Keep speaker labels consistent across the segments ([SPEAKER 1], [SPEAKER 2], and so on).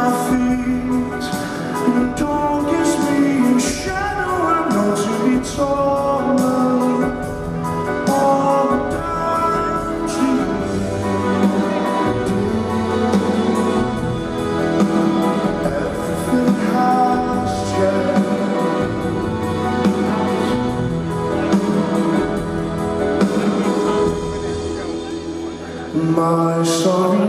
[SPEAKER 1] my feet. The dawn gives me a shadow I know to be taller. All down to everything has changed. My sorry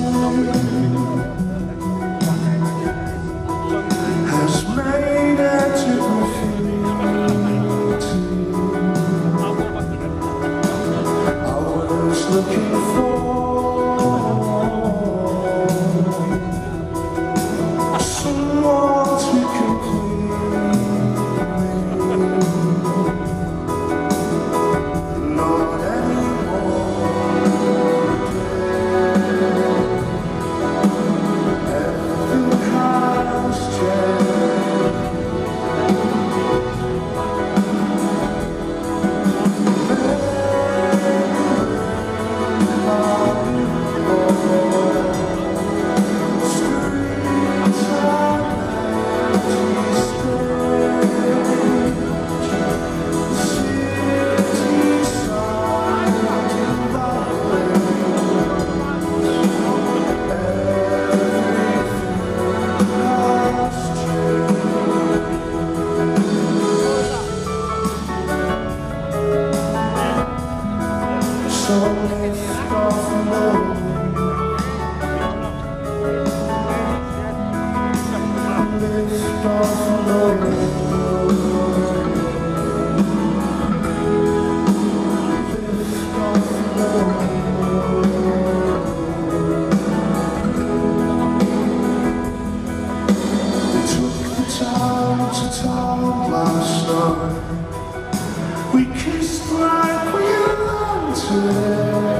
[SPEAKER 1] has made it to graffiti. I was looking for someone to complete me. Not anymore. Everything has changed. So lift off low, lift off low, lift off low. They took the time to talk last night. We kissed like we learned today.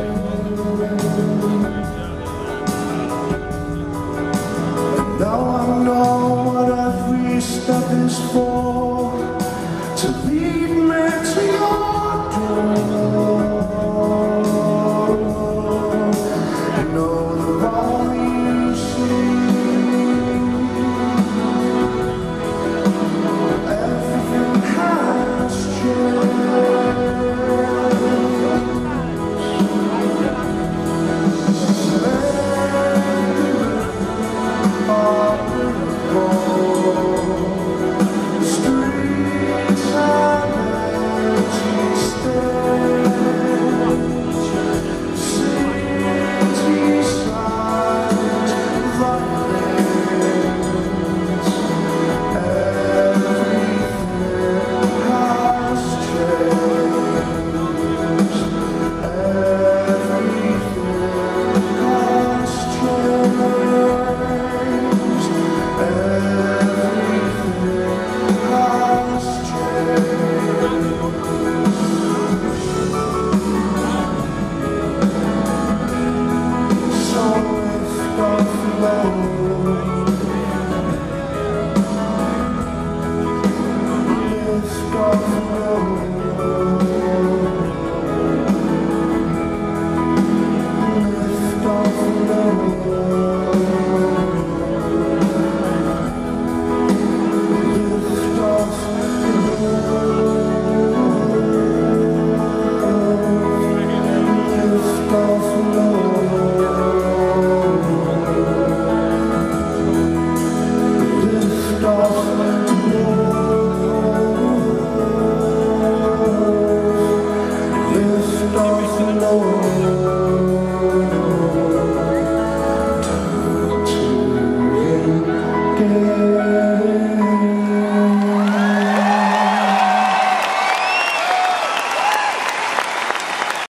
[SPEAKER 1] And now I know what every step is for, to lead me to your door. You know the all you see, everything has changed. So lift off low.